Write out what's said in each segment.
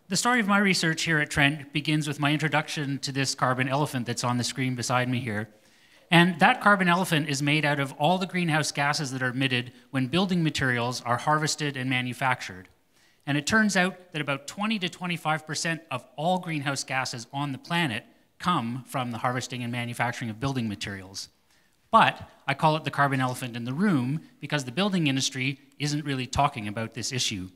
The story of my research here at Trent begins with my introduction to this carbon elephant that's on the screen beside me here. And that carbon elephant is made out of all the greenhouse gases that are emitted when building materials are harvested and manufactured. And it turns out that about 20 to 25% of all greenhouse gases on the planet come from the harvesting and manufacturing of building materials. But I call it the carbon elephant in the room because the building industry isn't really talking about this issue.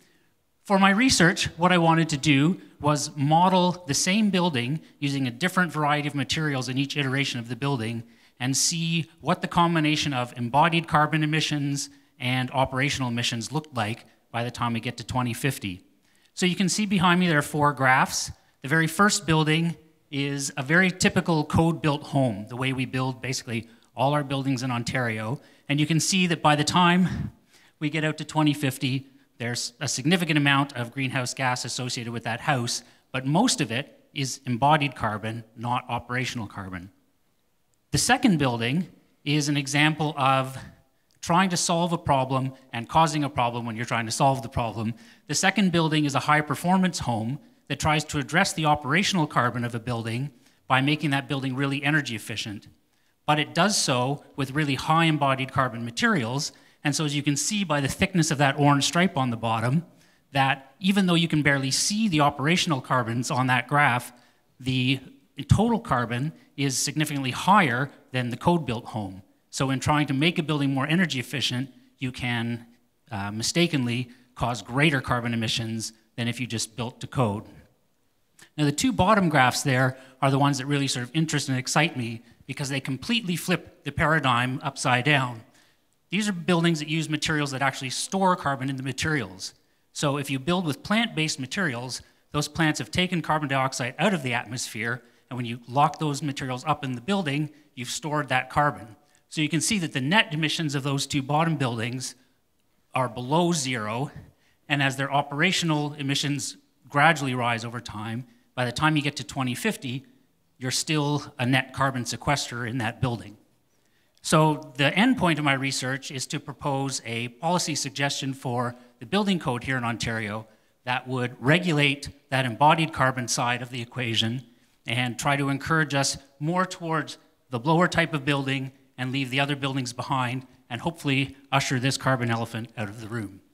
For my research, what I wanted to do was model the same building using a different variety of materials in each iteration of the building and see what the combination of embodied carbon emissions and operational emissions looked like by the time we get to 2050. So you can see behind me there are 4 graphs. The very first building is a very typical code-built home, the way we build basically all our buildings in Ontario. And you can see that by the time we get out to 2050, there's a significant amount of greenhouse gas associated with that house, but most of it is embodied carbon, not operational carbon. The second building is an example of trying to solve a problem and causing a problem when you're trying to solve the problem. The second building is a high-performance home that tries to address the operational carbon of a building by making that building really energy efficient. But it does so with really high embodied carbon materials. And so as you can see by the thickness of that orange stripe on the bottom, that even though you can barely see the operational carbons on that graph, the total carbon is significantly higher than the code-built home. So in trying to make a building more energy efficient, you can mistakenly cause greater carbon emissions than if you just built to code. Now the 2 bottom graphs there are the ones that really sort of interest and excite me because they completely flip the paradigm upside down. These are buildings that use materials that actually store carbon in the materials. So if you build with plant-based materials, those plants have taken carbon dioxide out of the atmosphere, and when you lock those materials up in the building, you've stored that carbon. So you can see that the net emissions of those 2 bottom buildings are below 0, and as their operational emissions gradually rise over time, by the time you get to 2050, you're still a net carbon sequesterer in that building. So the end point of my research is to propose a policy suggestion for the building code here in Ontario that would regulate that embodied carbon side of the equation and try to encourage us more towards the blower type of building and leave the other buildings behind and hopefully usher this carbon elephant out of the room.